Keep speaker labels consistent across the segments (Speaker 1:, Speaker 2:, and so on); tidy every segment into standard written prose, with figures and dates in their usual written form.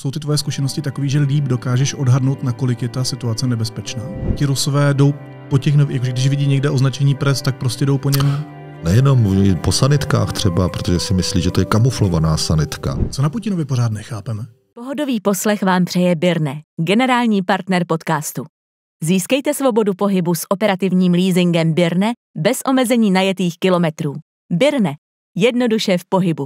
Speaker 1: Jsou ty tvoje zkušenosti takový, že líp dokážeš odhadnout, nakolik je ta situace nebezpečná? Ti Rusové jdou po těch nových, jakože když vidí někde označení pres, tak prostě jdou po něm?
Speaker 2: Nejenom po sanitkách třeba, protože si myslí, že to je kamuflovaná sanitka.
Speaker 1: Co na Putinovi pořád nechápeme?
Speaker 3: Pohodový poslech vám přeje Birne, generální partner podcastu. Získejte svobodu pohybu s operativním leasingem Birne bez omezení najetých kilometrů. Birne, jednoduše v pohybu.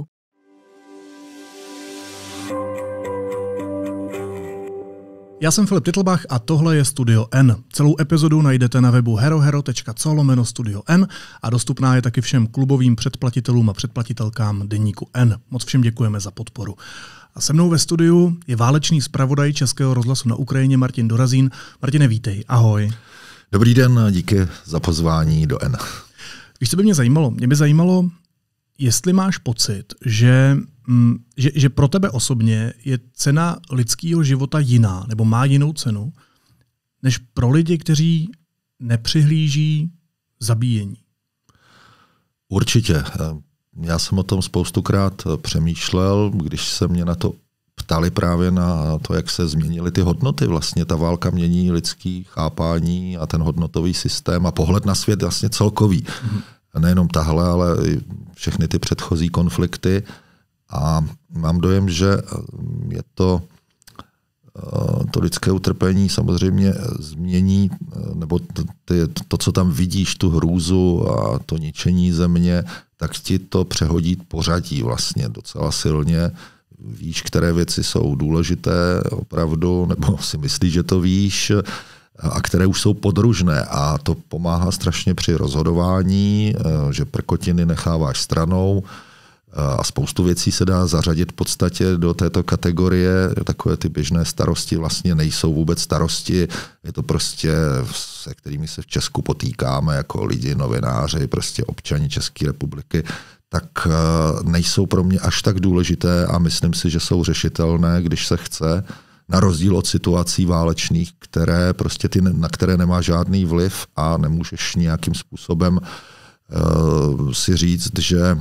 Speaker 1: Já jsem Filip Titlbach a tohle je Studio N. Celou epizodu najdete na webu herohero.co/Studio N a dostupná je taky všem klubovým předplatitelům a předplatitelkám deníku N. Moc všem děkujeme za podporu. A se mnou ve studiu je válečný zpravodaj Českého rozhlasu na Ukrajině Martin Dorazín. Martine, vítej, ahoj.
Speaker 2: Dobrý den, díky za pozvání do N.
Speaker 1: Víš, co by mě zajímalo, jestli máš pocit, že pro tebe osobně je cena lidského života jiná, nebo má jinou cenu, než pro lidi, kteří nepřihlíží zabíjení.
Speaker 2: Určitě. Já jsem o tom spoustukrát přemýšlel, když se mě na to ptali právě na to, jak se změnily ty hodnoty. Vlastně ta válka mění lidský chápání a ten hodnotový systém a pohled na svět vlastně celkový. Nejenom tahle, ale i všechny ty předchozí konflikty. A mám dojem, že je to lidské utrpení samozřejmě změní, nebo to, co tam vidíš, tu hrůzu a to ničení země, tak ti to přehodí pořadí vlastně docela silně. Víš, které věci jsou důležité opravdu, nebo si myslíš, že to víš, a které už jsou podružné. A to pomáhá strašně při rozhodování, že prkotiny necháváš stranou a spoustu věcí se dá zařadit v podstatě do této kategorie. Takové ty běžné starosti vlastně nejsou vůbec starosti. Je to prostě, se kterými se v Česku potýkáme jako lidi, novináři, prostě občani České republiky, tak nejsou pro mě až tak důležité a myslím si, že jsou řešitelné, když se chce, na rozdíl od situací válečných, které prostě na které nemá žádný vliv a nemůžeš nějakým způsobem si říct, že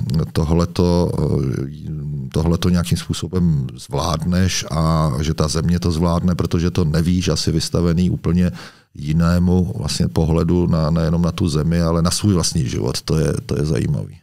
Speaker 2: tohleto nějakým způsobem zvládneš a že ta země to zvládne, protože to nevíš, asi vystavený úplně jinému vlastně pohledu nejenom na tu zemi, ale na svůj vlastní život. To je zajímavý.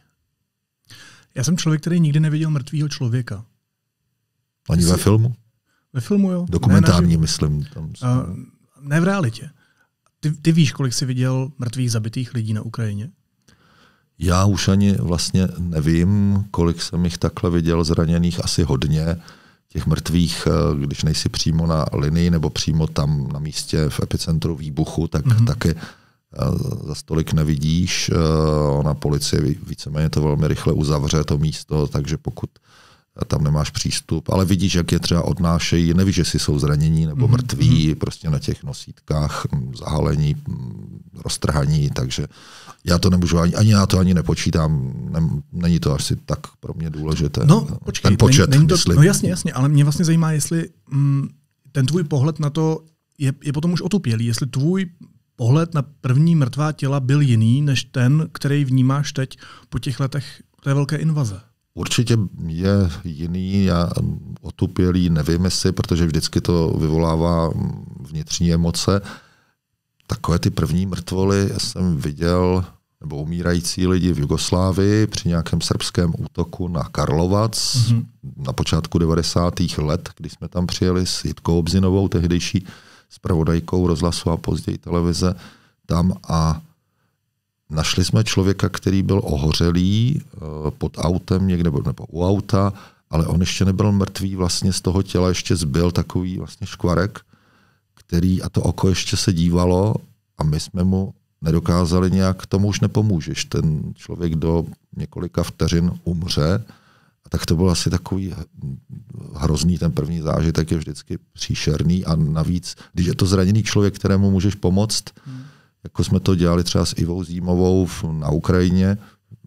Speaker 1: Já jsem člověk, který nikdy neviděl mrtvýho člověka.
Speaker 2: Ani ve filmu?
Speaker 1: Ve filmu, jo.
Speaker 2: Dokumentární, myslím.
Speaker 1: Ne v realitě. Ty víš, kolik jsi viděl mrtvých zabitých lidí na Ukrajině?
Speaker 2: Já už ani vlastně nevím, kolik jsem jich takhle viděl zraněných, asi hodně. Těch mrtvých, když nejsi přímo na linii nebo přímo tam na místě v epicentru výbuchu, tak taky za stolik nevidíš. Ona policie víceméně to velmi rychle uzavře, to místo, takže pokud tam nemáš přístup, ale vidíš, jak je třeba odnášejí, nevíš, jestli jsou zranění nebo mrtví, prostě na těch nosítkách, zahalení, roztrhaní, takže já to nemůžu, ani já to ani nepočítám, není to asi tak pro mě důležité.
Speaker 1: No, počkej,
Speaker 2: ten počet,
Speaker 1: není to,
Speaker 2: myslím.
Speaker 1: No jasně, ale mě vlastně zajímá, jestli ten tvůj pohled na to je potom už otupělý, jestli tvůj pohled na první mrtvá těla byl jiný, než ten, který vnímáš teď po těch letech té velké invaze.
Speaker 2: Určitě je jiný, já otupělý, nevím jestli, protože vždycky to vyvolává vnitřní emoce. Takové ty první mrtvoly jsem viděl, nebo umírající lidi v Jugoslávii při nějakém srbském útoku na Karlovac na počátku 90. let, kdy jsme tam přijeli s Jitkou Obzinovou, tehdejší zpravodajkou rozhlasu a později televize tam a našli jsme člověka, který byl ohořelý pod autem někde nebo u auta, ale on ještě nebyl mrtvý, vlastně z toho těla ještě zbyl takový vlastně škvarek, který a to oko ještě se dívalo a my jsme mu nedokázali nějak, tomu už nepomůžeš. Ten člověk do několika vteřin umře. A tak to byl asi takový hrozný, ten první zážitek je vždycky příšerný a navíc, když je to zraněný člověk, kterému můžeš pomoct, jako jsme to dělali třeba s Ivou Zímovou na Ukrajině,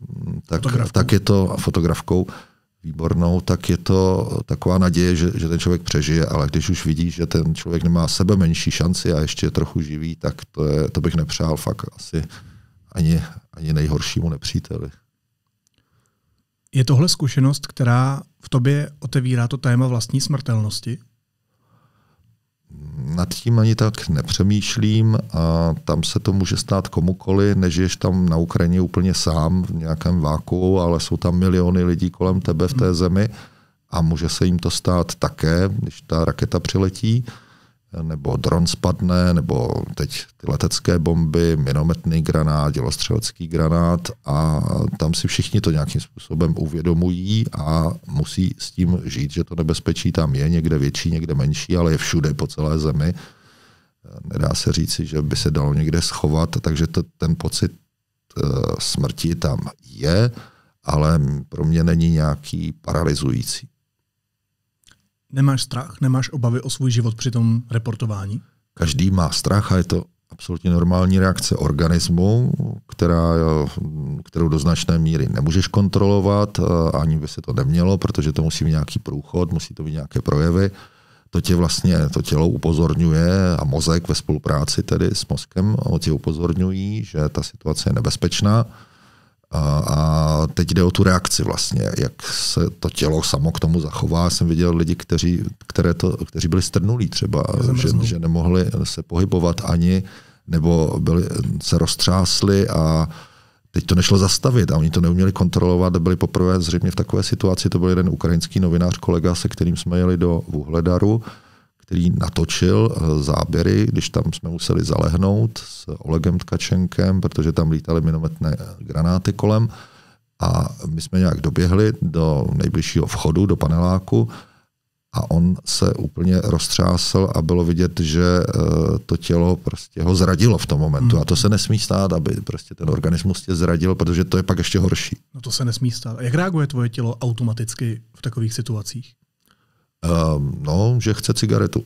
Speaker 2: tak je to fotografkou výbornou, tak je to taková naděje, že ten člověk přežije, ale když už vidíš, že ten člověk nemá sebe menší šanci a ještě je trochu živý, tak to bych nepřál fakt asi ani nejhoršímu nepříteli.
Speaker 1: Je tohle zkušenost, která v tobě otevírá to téma vlastní smrtelnosti?
Speaker 2: Nad tím ani tak nepřemýšlím a tam se to může stát komukoli, nežiješ tam na Ukrajině úplně sám v nějakém vákuu, ale jsou tam miliony lidí kolem tebe v té zemi a může se jim to stát také, když ta raketa přiletí, nebo dron spadne, nebo teď ty letecké bomby, minometný granát, dělostřelecký granát a tam si všichni to nějakým způsobem uvědomují a musí s tím žít, že to nebezpečí tam je, někde větší, někde menší, ale je všude po celé zemi. Nedá se říci, že by se dalo někde schovat, takže ten pocit smrti tam je, ale pro mě není nějaký paralyzující.
Speaker 1: Nemáš strach, nemáš obavy o svůj život při tom reportování?
Speaker 2: Každý má strach a je to absolutně normální reakce organismu, kterou do značné míry nemůžeš kontrolovat, ani by se to nemělo, protože to musí mít nějaký průchod, musí to mít nějaké projevy. To tělo upozorňuje a mozek ve spolupráci tedy s mozkem tě upozorňují, že ta situace je nebezpečná. A teď jde o tu reakci vlastně, jak se to tělo samo k tomu zachová. Jsem viděl lidi, kteří byli strnulí třeba, že nemohli se pohybovat ani, nebo se roztřásli a teď to nešlo zastavit a oni to neuměli kontrolovat. Byli poprvé zřejmě v takové situaci, to byl jeden ukrajinský novinář, kolega, se kterým jsme jeli do Vuhledaru, který natočil záběry, když tam jsme museli zalehnout s Olegem Tkačenkem, protože tam lítaly minometné granáty kolem a my jsme nějak doběhli do nejbližšího vchodu, do paneláku a on se úplně roztřásl a bylo vidět, že to tělo prostě ho zradilo v tom momentu. A to se nesmí stát, aby prostě ten organismus tě zradil, protože to je pak ještě horší.
Speaker 1: No to se nesmí stát. A jak reaguje tvoje tělo automaticky v takových situacích?
Speaker 2: Že chce cigaretu.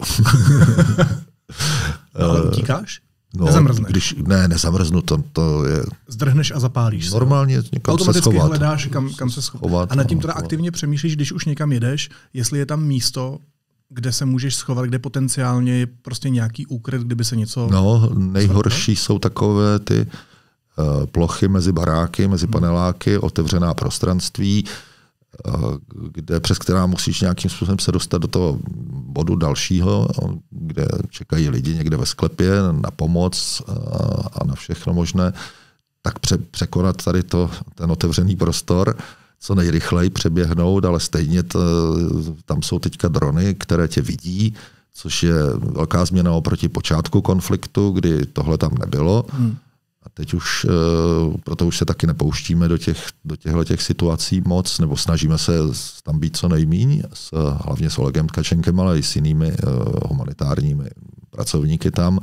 Speaker 1: Ale utíkáš?
Speaker 2: No,
Speaker 1: nezamrzneš?
Speaker 2: Nezamrznu, to je...
Speaker 1: Zdrhneš a zapálíš se.
Speaker 2: Normálně někam se schovat.
Speaker 1: Automaticky hledáš, kam se schovat. A nad tím teda aktivně přemýšlíš, když už někam jedeš, jestli je tam místo, kde se můžeš schovat, kde potenciálně je prostě nějaký úkryt, kdyby se něco...
Speaker 2: Nejhorší jsou takové ty plochy mezi baráky, mezi paneláky, otevřená prostranství, přes která musíš nějakým způsobem se dostat do toho bodu dalšího, kde čekají lidi někde ve sklepě na pomoc a na všechno možné, tak překonat tady ten otevřený prostor, co nejrychleji přeběhnout, ale stejně tam jsou teďka drony, které tě vidí, což je velká změna oproti počátku konfliktu, kdy tohle tam nebylo. A teď už, proto už se taky nepouštíme do těchto situací moc, nebo snažíme se tam být co nejmíň, hlavně s Olegem Tkačenkem, ale i s jinými humanitárními pracovníky tam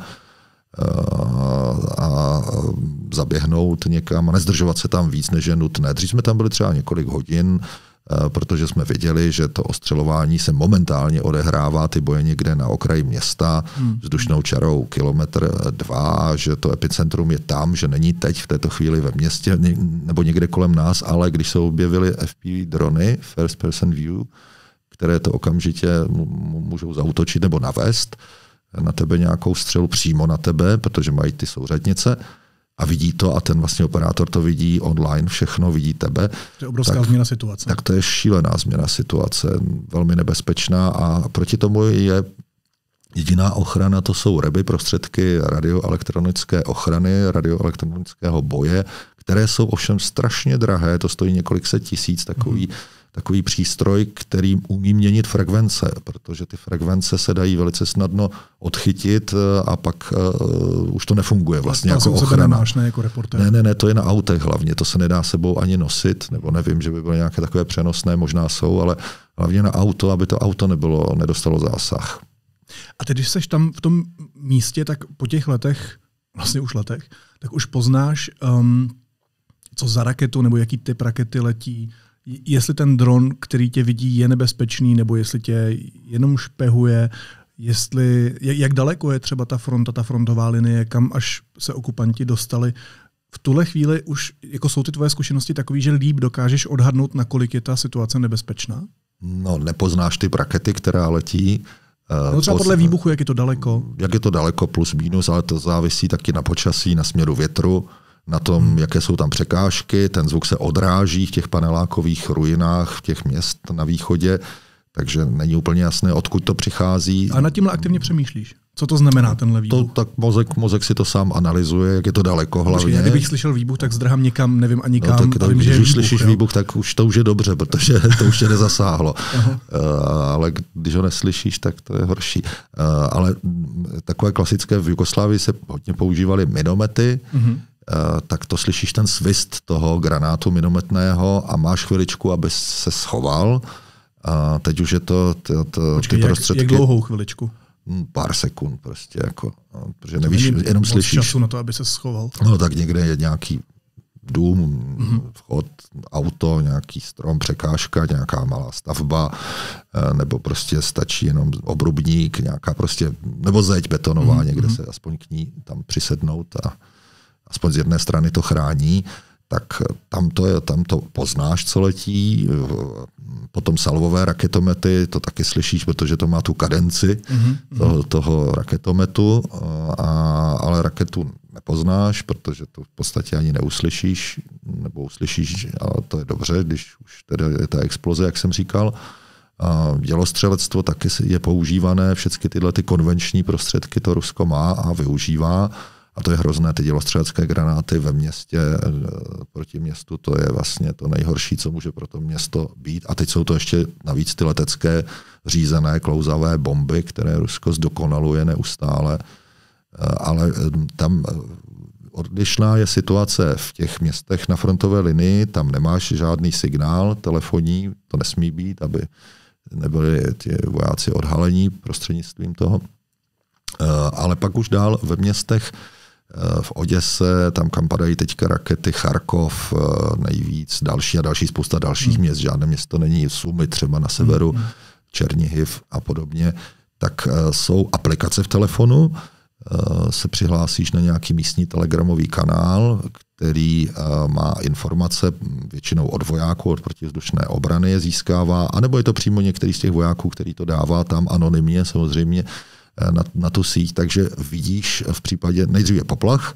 Speaker 2: a zaběhnout někam a nezdržovat se tam víc, než je nutné. Dřív jsme tam byli třeba několik hodin, protože jsme viděli, že to ostřelování se momentálně odehrává, ty boje někde na okraji města, vzdušnou čarou 1-2 kilometry, že to epicentrum je tam, že není teď v této chvíli ve městě nebo někde kolem nás, ale když se objevily FPV drony, First Person View, které to okamžitě můžou zaútočit nebo navést na tebe nějakou střelu přímo na tebe, protože mají ty souřadnice, a vidí to a ten vlastně operátor to vidí online, všechno vidí tebe.
Speaker 1: To je obrovská změna situace.
Speaker 2: Tak to je šílená změna situace, velmi nebezpečná a proti tomu je jediná ochrana, to jsou REBy, prostředky radioelektronické ochrany, radioelektronického boje, které jsou ovšem strašně drahé, to stojí několik set tisíc, takový přístroj, který umí měnit frekvence, protože ty frekvence se dají velice snadno odchytit a pak už to nefunguje vlastně jako ochrana.
Speaker 1: Nemáš, ne jako reportér.
Speaker 2: Ne, to je na autech hlavně, to se nedá sebou ani nosit, nebo nevím, že by byly nějaké takové přenosné, možná jsou, ale hlavně na auto, aby to auto nedostalo zásah.
Speaker 1: A teď, když jsi tam v tom místě, tak po těch letech, vlastně už letech, tak už poznáš, co za raketu nebo jaký typ rakety letí, jestli ten dron, který tě vidí, je nebezpečný, nebo jestli tě jenom špehuje, jak daleko je třeba ta frontová linie, kam až se okupanti dostali. V tuhle chvíli už jako jsou ty tvoje zkušenosti takový, že líp dokážeš odhadnout, nakolik je ta situace nebezpečná?
Speaker 2: No, nepoznáš ty rakety, která letí.
Speaker 1: No třeba podle výbuchu, jak je to daleko?
Speaker 2: Jak je to daleko, plus minus, ale to závisí taky na počasí, na směru větru, na tom, jaké jsou tam překážky, ten zvuk se odráží v těch panelákových ruinách, v těch měst na východě, takže není úplně jasné, odkud to přichází.
Speaker 1: A nad tímhle aktivně přemýšlíš? Co to znamená tenhle výbuch?
Speaker 2: Tak mozek si to sám analyzuje, jak je to daleko hlavně.
Speaker 1: Počkej, kdybych slyšel výbuch, tak zdrhám někam, nevím ani kam.
Speaker 2: No, tak, když už slyšíš výbuch, tak to už je dobře, protože to už tě nezasáhlo. Ale když ho neslyšíš, tak to je horší. Ale takové klasické, v Jugoslávii se hodně používaly minomety, tak to slyšíš ten svist toho granátu minometného a máš chviličku, aby se schoval. A teď už je to
Speaker 1: Počkej,
Speaker 2: ty prostředky.
Speaker 1: Jak dlouhou chviličku?
Speaker 2: Pár sekund prostě, jako, protože nevíš, jenom slyšíš.
Speaker 1: Času na to, aby se schoval.
Speaker 2: No tak někde je nějaký dům, vchod, auto, nějaký strom, překážka, nějaká malá stavba, nebo prostě stačí jenom obrubník, nějaká prostě, nebo zeď betonová, někde se aspoň k ní tam přisednout a aspoň z jedné strany to chrání, tak tam to poznáš, co letí. Potom salvové raketomety, to taky slyšíš, protože to má tu kadenci toho raketometu, ale raketu nepoznáš, protože to v podstatě ani neuslyšíš, nebo uslyšíš, ale to je dobře, když už tedy je ta exploze, jak jsem říkal. Dělostřelectvo taky je používané, všechny tyhle ty konvenční prostředky to Rusko má a využívá. A to je hrozné, ty dělostřelecké granáty ve městě, proti městu, to je vlastně to nejhorší, co může pro to město být. A teď jsou to ještě navíc ty letecké řízené klouzavé bomby, které Rusko zdokonaluje neustále. Ale tam odlišná je situace v těch městech na frontové linii, tam nemáš žádný signál telefonní, to nesmí být, aby nebyli ti vojáci odhalení prostřednictvím toho. Ale pak už dál ve městech v Oděse, tam kam padají teďka rakety, Charkov nejvíc, další spousta dalších měst, žádné město není, Sumy třeba na severu, Černihiv a podobně, tak jsou aplikace v telefonu, se přihlásíš na nějaký místní telegramový kanál, který má informace většinou od vojáků, od protivzdušné obrany je získává, anebo je to přímo některý z těch vojáků, který to dává tam anonymně samozřejmě, na tu síť, takže vidíš v případě, nejdříve poplach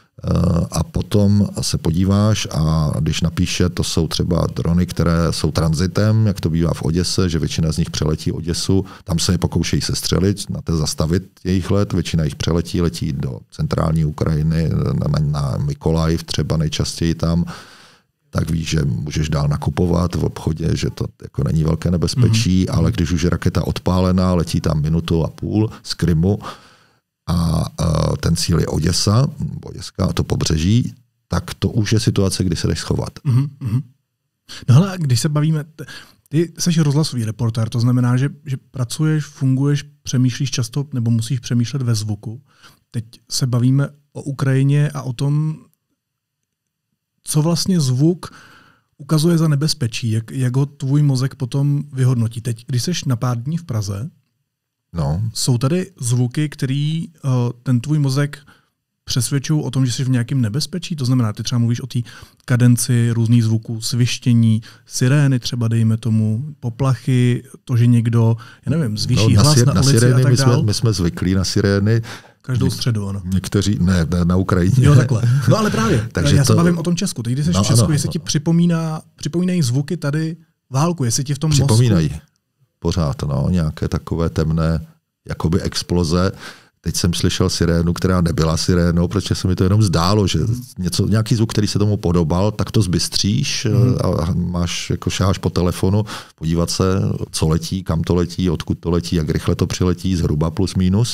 Speaker 2: a potom se podíváš a když napíše, to jsou třeba drony, které jsou transitem, jak to bývá v Oděse, že většina z nich přeletí Oděsu, tam se je pokoušejí sestřelit, na to zastavit jejich let, většina jich přeletí, letí do centrální Ukrajiny, na Mykolajiv třeba nejčastěji tam, tak víš, že můžeš dál nakupovat v obchodě, že to jako není velké nebezpečí, ale když už je raketa odpálená, letí tam 1,5 minuty z Krymu a ten cíl je Oděsa, Oděska a to pobřeží, tak to už je situace, kdy se jdeš schovat.
Speaker 1: No hele, když se bavíme, ty jsi rozhlasový reportér, to znamená, že pracuješ, funguješ, přemýšlíš často, nebo musíš přemýšlet ve zvuku. Teď se bavíme o Ukrajině a o tom, co vlastně zvuk ukazuje za nebezpečí, jak ho tvůj mozek potom vyhodnotí. Teď, když jsi na pár dní v Praze, jsou tady zvuky, který ten tvůj mozek přesvědčují o tom, že jsi v nějakém nebezpečí? To znamená, ty třeba mluvíš o té kadenci různých zvuků, svištění, sirény třeba dejme tomu, poplachy, to, že někdo, já nevím, zvýší hlas na ulici
Speaker 2: sirény,
Speaker 1: a tak dál.
Speaker 2: My jsme zvyklí na sirény.
Speaker 1: Každou středu, ano.
Speaker 2: Někteří, ne, na Ukrajině.
Speaker 1: Jo, takhle. No ale právě,
Speaker 2: takže
Speaker 1: já se bavím o tom Česku. Teď, když jsi v Česku, jestli ti připomínají zvuky tady válku, jestli ti v tom
Speaker 2: připomínají. Pořád, nějaké takové temné, jakoby exploze. Teď jsem slyšel sirénu, která nebyla sirénou, protože se mi to jenom zdálo, že nějaký zvuk, který se tomu podobal, tak to zbystříš a šáháš po telefonu, podívat se, co letí, kam to letí, odkud to letí, jak rychle to přiletí, zhruba plus minus.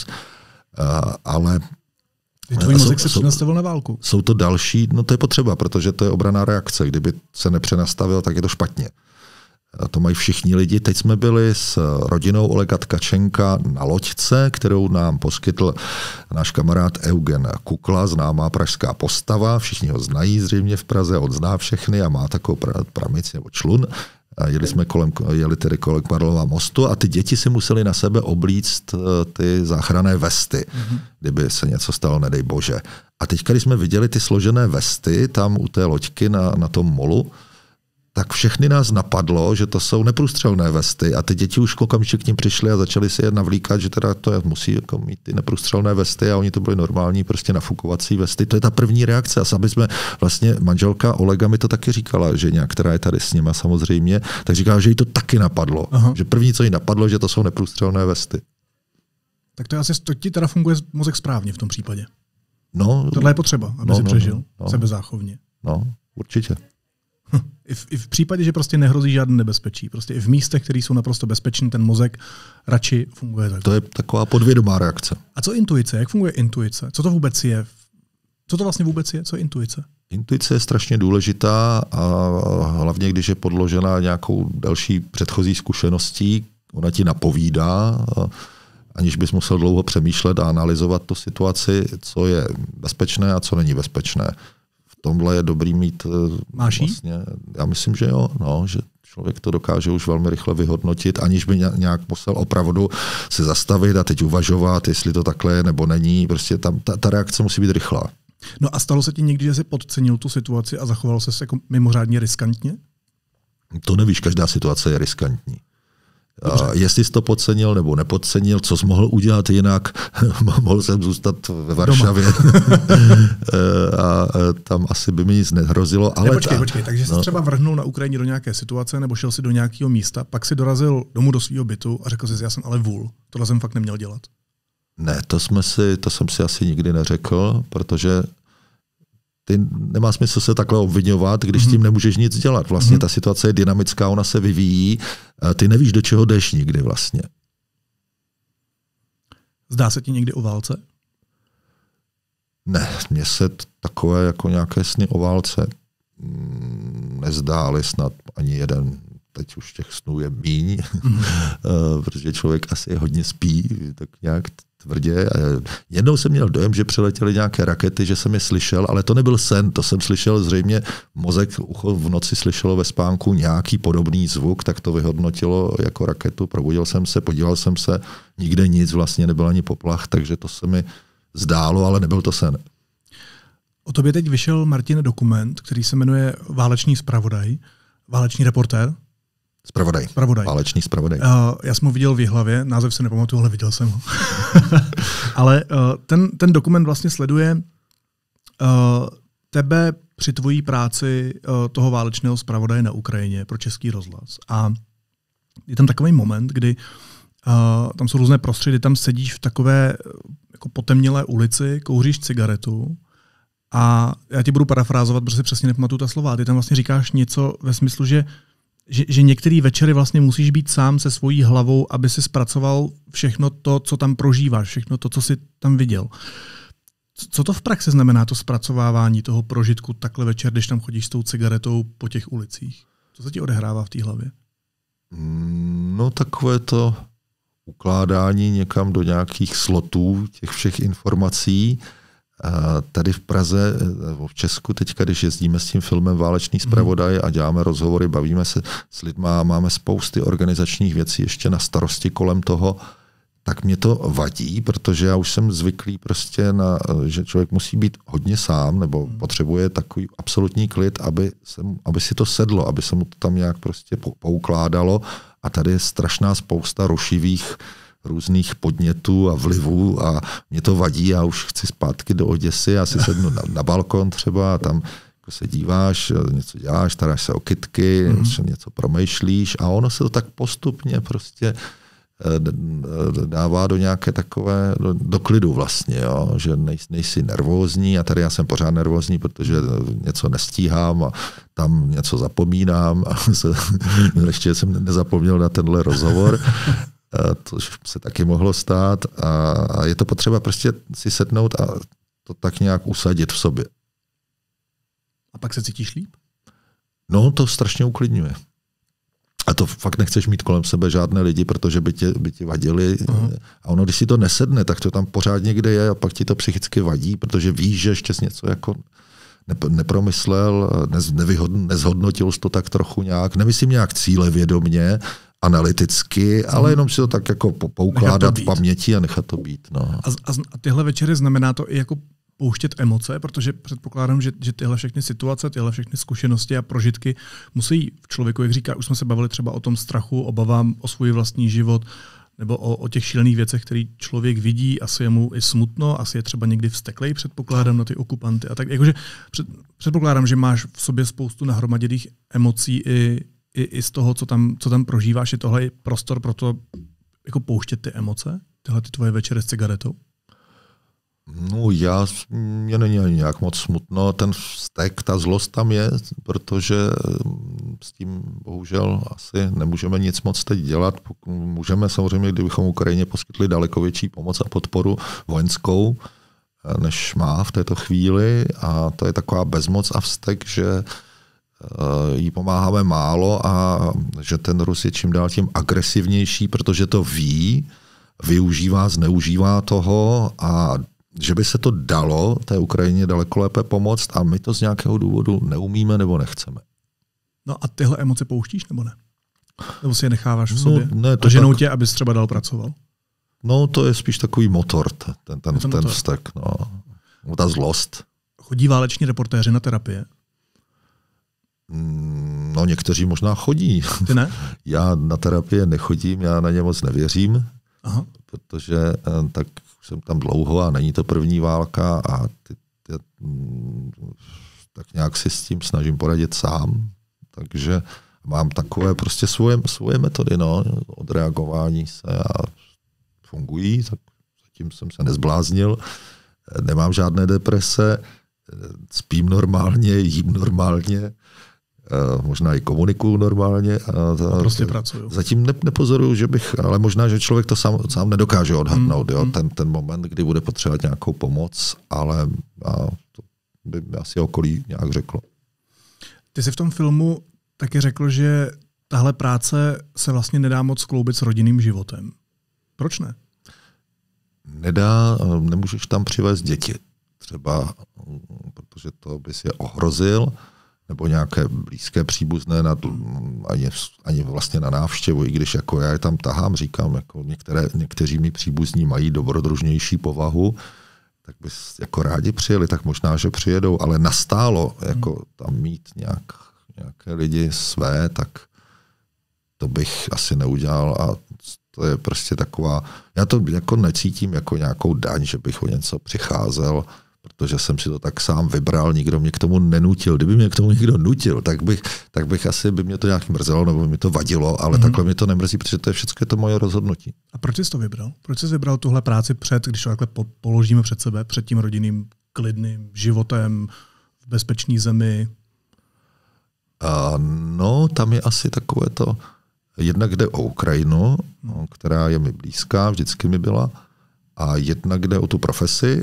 Speaker 2: Ale
Speaker 1: tvůj mozek se přenastavil na válku.
Speaker 2: Jsou to další, to je potřeba, protože to je obranná reakce. Kdyby se nepřenastavil, tak je to špatně. A to mají všichni lidi. Teď jsme byli s rodinou Olega Tkačenka na loďce, kterou nám poskytl náš kamarád Eugen Kukla, známá pražská postava. Všichni ho znají zřejmě v Praze, on zná všechny a má takovou pramici nebo člun. Jeli tedy kolem Karlova mostu a ty děti si museli na sebe oblíct ty záchranné vesty, kdyby se něco stalo, nedej bože. A teď, když jsme viděli ty složené vesty tam u té loďky na tom molu, tak všechny nás napadlo, že to jsou neprůstřelné vesty a ty děti už okamžitě k nim přišly a začaly si je navlíkat, že teda to musí jako mít ty neprůstřelné vesty a oni to byly normální prostě nafukovací vesty. To je ta první reakce. A aby jsme vlastně, manželka Olega mi to taky říkala, že nějak, která je tady s nima samozřejmě, tak říkala, že jí to taky napadlo. Že první, co jí napadlo, že to jsou neprůstřelné vesty.
Speaker 1: Tak to ti teda funguje mozek správně v tom případě.
Speaker 2: No,
Speaker 1: tohle je potřeba, aby si přežil sebezáchovně.
Speaker 2: No, určitě.
Speaker 1: I v případě, že prostě nehrozí žádné nebezpečí. Prostě i v místech, které jsou naprosto bezpečné, ten mozek radši funguje tak.
Speaker 2: To je taková podvědomá reakce.
Speaker 1: A co intuice? Jak funguje intuice? Co to vůbec je? Co to vlastně vůbec je? Co je intuice?
Speaker 2: Intuice je strašně důležitá a hlavně, když je podložena nějakou další předchozí zkušeností, ona ti napovídá, aniž bys musel dlouho přemýšlet a analyzovat tu situaci, co je bezpečné a co není bezpečné. V tomhle je dobrý mít vlastně, já myslím, že jo, že člověk to dokáže už velmi rychle vyhodnotit, aniž by nějak musel opravdu se zastavit a teď uvažovat, jestli to takhle je nebo není. Prostě tam ta reakce musí být rychlá.
Speaker 1: No a stalo se ti někdy, že jsi podcenil tu situaci a zachoval ses jako mimořádně riskantně?
Speaker 2: To nevíš, každá situace je riskantní. Jestli jsi to podcenil nebo nepodcenil, co jsi mohl udělat jinak, mohl jsem zůstat ve Varšavě a tam asi by mi nic nehrozilo. Ale
Speaker 1: počkej, takže jsi třeba vrhnul na Ukrajině do nějaké situace nebo šel si do nějakého místa, pak si dorazil domů do svého bytu a řekl jsi, já jsem ale vůl, tohle jsem fakt neměl dělat.
Speaker 2: Ne, to jsem si asi nikdy neřekl, protože nemá smysl se takhle obviňovat, když s tím nemůžeš nic dělat. Vlastně ta situace je dynamická, ona se vyvíjí, ty nevíš, do čeho jdeš nikdy vlastně.
Speaker 1: Zdá se ti někdy o válce?
Speaker 2: Ne, mně se takové jako nějaké sny o válce nezdály snad ani jeden. Teď už těch snů je míň, protože člověk asi hodně spí, tak nějak tvrdě. Jednou jsem měl dojem, že přiletěly nějaké rakety, že jsem je slyšel, ale to nebyl sen, to jsem slyšel zřejmě, ucho v noci slyšelo ve spánku nějaký podobný zvuk, tak to vyhodnotilo jako raketu, probudil jsem se, podíval jsem se, nikde nic, vlastně nebyl ani poplach, takže to se mi zdálo, ale nebyl to sen.
Speaker 1: O tobě teď vyšel, Martin, dokument, který se jmenuje Válečný zpravodaj, válečný reportér.
Speaker 2: Zpravodaj. Válečný zpravodaj.
Speaker 1: Já jsem ho viděl v Jihlavě, název se nepamatuju, ale viděl jsem ho. Ale ten dokument vlastně sleduje tebe při tvojí práci toho válečného zpravodaje na Ukrajině pro Český rozhlas. A je tam takový moment, kdy tam jsou různé prostředy, tam sedíš v takové jako potemnělé ulici, kouříš cigaretu a já ti budu parafrázovat, protože si přesně nepamatuju ta slova. Ty tam vlastně říkáš něco ve smyslu, že některý večery vlastně musíš být sám se svojí hlavou, aby si zpracoval všechno to, co tam prožíváš, všechno to, co jsi tam viděl. Co to v praxi znamená, to zpracovávání toho prožitku takhle večer, když tam chodíš s tou cigaretou po těch ulicích? Co se ti odehrává v té hlavě?
Speaker 2: No takové to ukládání někam do nějakých slotů těch všech informací. Tady v Praze, v Česku teďka, když jezdíme s tím filmem Válečný zpravodaj a děláme rozhovory, bavíme se s lidma, máme spousty organizačních věcí ještě na starosti kolem toho, tak mě to vadí, protože já už jsem zvyklý prostě že člověk musí být hodně sám, nebo potřebuje takový absolutní klid, aby si to sedlo, aby se mu to tam nějak prostě poukládalo. A tady je strašná spousta rušivých různých podnětů a vlivů a mě to vadí, já už chci zpátky do Oděsy, já si sednu na balkon třeba a tam jako se díváš, něco děláš, staráš se o kytky, něco promýšlíš a ono se to tak postupně prostě dává do nějaké takové, do klidu vlastně, jo? Že nejsi nervózní a tady já jsem pořád nervózní, protože něco nestíhám a tam něco zapomínám a ještě jsem nezapomněl na tenhle rozhovor. To se taky mohlo stát a je to potřeba prostě si sednout a to tak nějak usadit v sobě.
Speaker 1: A pak se cítíš líp?
Speaker 2: No, to strašně uklidňuje. A to fakt nechceš mít kolem sebe žádné lidi, protože by ti vadili. A ono, když si to nesedne, tak to tam pořád někde je a pak ti to psychicky vadí, protože víš, že ještě něco jako nepromyslel, nezhodnotil jsi to tak trochu nějak, nemyslím nějak cílevědomě, analyticky, ale jenom si to tak jako poukládat v paměti a nechat to být. No.
Speaker 1: A tyhle večery znamená to i jako pouštět emoce, protože předpokládám, že tyhle všechny situace, tyhle všechny zkušenosti a prožitky musí v člověku, jak říká, už jsme se bavili třeba o tom strachu, obavám o svůj vlastní život, nebo o těch šílených věcech, které člověk vidí, asi je mu i smutno, asi je třeba někdy vzteklej, předpokládám, na ty okupanty. A tak jakože předpokládám, že máš v sobě spoustu nahromaděných emocí i z toho, co tam prožíváš, je tohle prostor pro to jako pouštět ty emoce, tyhle ty tvoje večery s cigaretou?
Speaker 2: No mě není ani nějak moc smutno, ten vztek, ta zlost tam je, protože s tím bohužel asi nemůžeme nic moc teď dělat. Můžeme samozřejmě, kdybychom Ukrajině poskytli daleko větší pomoc a podporu vojenskou, než má v této chvíli, a to je taková bezmoc a vztek, že jí pomáháme málo a že ten Rus je čím dál tím agresivnější, protože to ví, využívá, zneužívá toho a že by se to dalo té Ukrajině daleko lépe pomoct a my to z nějakého důvodu neumíme nebo nechceme.
Speaker 1: No a tyhle emoce pouštíš nebo ne? Nebo si je necháváš v sobě?
Speaker 2: No, ne,
Speaker 1: to ženou tě, abys třeba dál pracoval?
Speaker 2: No to je spíš takový motor, ten vztek. No, ta zlost.
Speaker 1: Chodí váleční reportéři na terapie?
Speaker 2: No někteří možná chodí.
Speaker 1: Ty ne?
Speaker 2: Já na terapie nechodím, já na ně moc nevěřím,
Speaker 1: aha,
Speaker 2: protože tak jsem tam dlouho a není to první válka a tak nějak si s tím snažím poradit sám. Takže mám takové prostě svoje metody odreagování se a fungují, tak zatím jsem se nezbláznil, nemám žádné deprese, spím normálně, jím normálně, možná i komunikuju normálně.
Speaker 1: A prostě pracuju.
Speaker 2: Zatím nepozoruju, že bych, ale možná, že člověk to sám nedokáže odhadnout, ten moment, kdy bude potřebovat nějakou pomoc, ale to by asi okolí nějak řeklo.
Speaker 1: Ty jsi v tom filmu taky řekl, že tahle práce se vlastně nedá moc skloubit s rodinným životem. Proč ne?
Speaker 2: Nemůžeš tam přivést děti třeba, protože to bys je ohrozil, nebo nějaké blízké příbuzné ani vlastně na návštěvu, i když jako já je tam tahám, říkám, jako někteří mi příbuzní mají dobrodružnější povahu, tak bys jako rádi přijeli, tak možná, že přijedou, ale nastálo jako tam mít nějaké lidi své, tak to bych asi neudělal a to je prostě taková, já to jako necítím jako nějakou daň, že bych o něco přicházel, protože jsem si to tak sám vybral, nikdo mě k tomu nenutil. Kdyby mě k tomu někdo nutil, tak bych asi by mě to nějak mrzelo, nebo by mi to vadilo, ale takhle mě to nemrzí, protože to je všechno to moje rozhodnutí.
Speaker 1: A proč jsi to vybral? Proč jsi vybral tuhle práci když to takhle položíme před sebe, před tím rodinným klidným životem v bezpečné zemi?
Speaker 2: No, tam je asi takové to, jednak jde o Ukrajinu, která je mi blízká, vždycky mi byla, a jednak jde o tu profesi,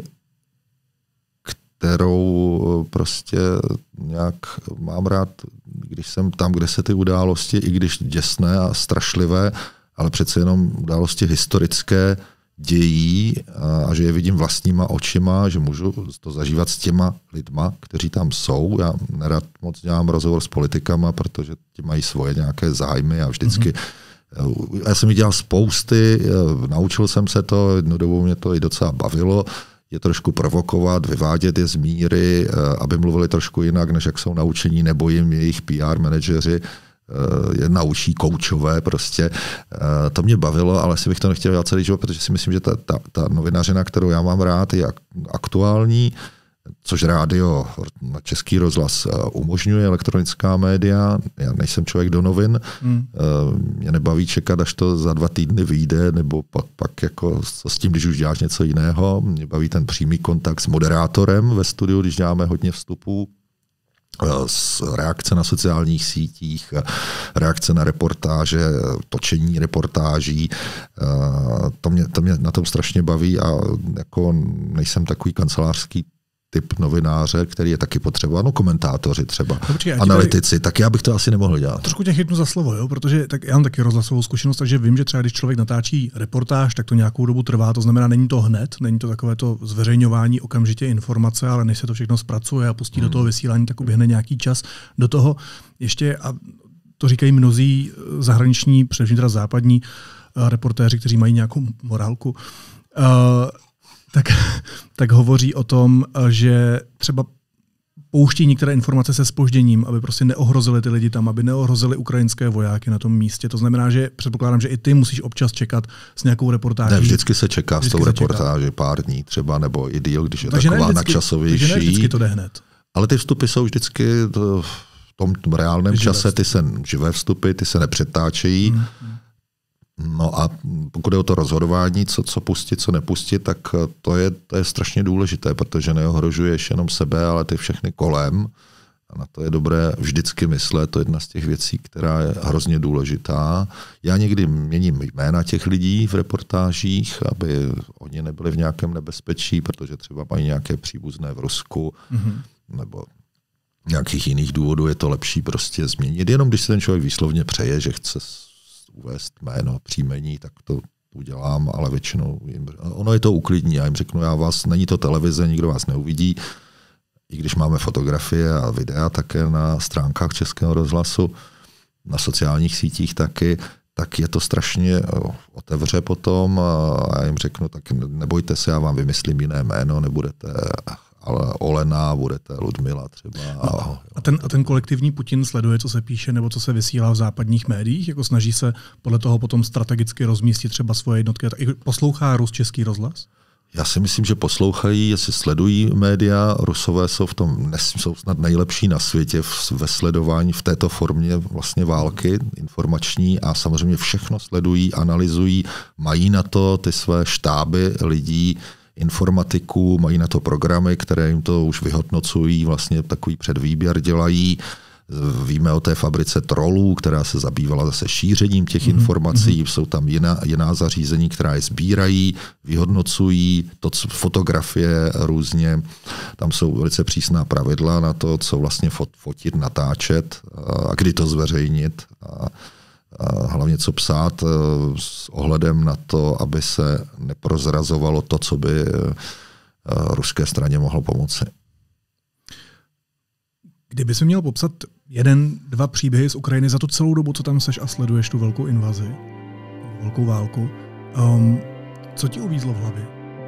Speaker 2: kterou prostě nějak mám rád, když jsem tam, kde se ty události, i když děsné a strašlivé, ale přece jenom události historické dějí a že je vidím vlastníma očima, že můžu to zažívat s těma lidma, kteří tam jsou. Já nerad moc dělám rozhovor s politikama, protože ti mají svoje nějaké zájmy a vždycky já jsem ji dělal spousty, naučil jsem se to, jednu dobu mě to i docela bavilo, je trošku provokovat, vyvádět je z míry, aby mluvili trošku jinak, než jak jsou naučení, nebo jim jejich PR manažeři je naučí, koučové prostě. To mě bavilo, ale si bych to nechtěl dělat celý život, protože si myslím, že ta novinařina, kterou já mám rád, je aktuální, což rádio, Český rozhlas umožňuje, elektronická média. Já nejsem člověk do novin. Mě nebaví čekat, až to za 2 týdny vyjde, nebo pak jako s tím, když už děláš něco jiného. Mě baví ten přímý kontakt s moderátorem ve studiu, když děláme hodně vstupů, reakce na sociálních sítích, reakce na reportáže, točení reportáží. To mě na tom strašně baví a jako nejsem takový kancelářský typ novináře, který je taky potřeba, komentátoři třeba, analytici, tak já bych to asi nemohl dělat.
Speaker 1: Trošku tě chytnu za slovo, jo? Protože tak já mám taky rozhlasovou zkušenost, takže vím, že třeba když člověk natáčí reportáž, tak to nějakou dobu trvá, to znamená, není to hned, není to takové to zveřejňování okamžitě informace, ale než se to všechno zpracuje a pustí do toho vysílání, tak uběhne nějaký čas do toho. Ještě, a to říkají mnozí zahraniční, především teda západní reportéři, kteří mají nějakou morálku, tak hovoří o tom, že třeba pouští některé informace se zpožděním, aby prostě neohrozili ty lidi tam, aby neohrozili ukrajinské vojáky na tom místě. To znamená, že předpokládám, že i ty musíš občas čekat s nějakou reportáží.
Speaker 2: Ne, vždycky se čeká s tou reportáží pár dní třeba, nebo i díl, když je taková nadčasovější.
Speaker 1: Takže ne vždycky to jde hned.
Speaker 2: Ale ty vstupy jsou vždycky v tom reálném čase, ty se živé vstupy, ty se nepřetáčejí. No a pokud je o to rozhodování, co pustit, co nepustit, tak to je strašně důležité, protože neohrožuješ jenom sebe, ale ty všechny kolem. A na to je dobré vždycky myslet, to je jedna z těch věcí, která je hrozně důležitá. Já někdy měním jména těch lidí v reportážích, aby oni nebyli v nějakém nebezpečí, protože třeba mají nějaké příbuzné v Rusku, nebo nějakých jiných důvodů je to lepší prostě změnit. Jenom když se ten člověk výslovně přeje, že chce uvést jméno, příjmení, tak to udělám, ale většinou ono je to uklidní. Já jim řeknu, není to televize, nikdo vás neuvidí, i když máme fotografie a videa také na stránkách Českého rozhlasu, na sociálních sítích taky, tak je to strašně otevře potom a já jim řeknu, tak nebojte se, já vám vymyslím jiné jméno, nebudete ale Olena, budete Ludmila třeba.
Speaker 1: A ten kolektivní Putin sleduje, co se píše nebo co se vysílá v západních médiích? Jako snaží se podle toho potom strategicky rozmístit třeba svoje jednotky? Poslouchá Rus Český rozhlas?
Speaker 2: Já si myslím, že poslouchají, jestli sledují média. Rusové jsou v tom jsou snad nejlepší na světě ve sledování v této formě vlastně války informační a samozřejmě všechno sledují, analyzují, mají na to ty své štáby lidí, informatiků, mají na to programy, které jim to už vyhodnocují, vlastně takový předvýběr dělají. Víme o té fabrice trolů, která se zabývala zase šířením těch informací. Jsou tam jiná zařízení, která je sbírají, vyhodnocují, fotografie různě. Tam jsou velice přísná pravidla na to, co vlastně fotit, natáčet a kdy to zveřejnit. A hlavně co psát s ohledem na to, aby se neprozrazovalo to, co by ruské straně mohlo pomoci.
Speaker 1: Kdyby si měl popsat 1-2 příběhy z Ukrajiny za tu celou dobu, co tam seš a sleduješ tu velkou invazi, velkou válku, co ti uvízlo v hlavě?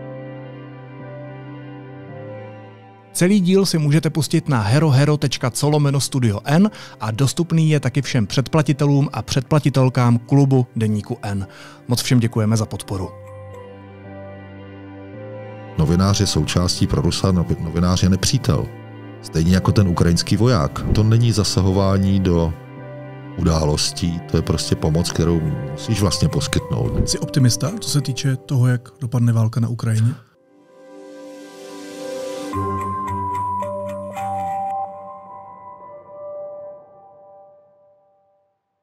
Speaker 1: Celý díl si můžete pustit na herohero.co/Studio N a dostupný je taky všem předplatitelům a předplatitelkám klubu Deníku N. Moc všem děkujeme za podporu.
Speaker 2: Novinář je součástí pro Rusa, novinář je nepřítel. Stejně jako ten ukrajinský voják. To není zasahování do událostí, to je prostě pomoc, kterou musíš vlastně poskytnout.
Speaker 1: Jsi optimista, co se týče toho, jak dopadne válka na Ukrajině?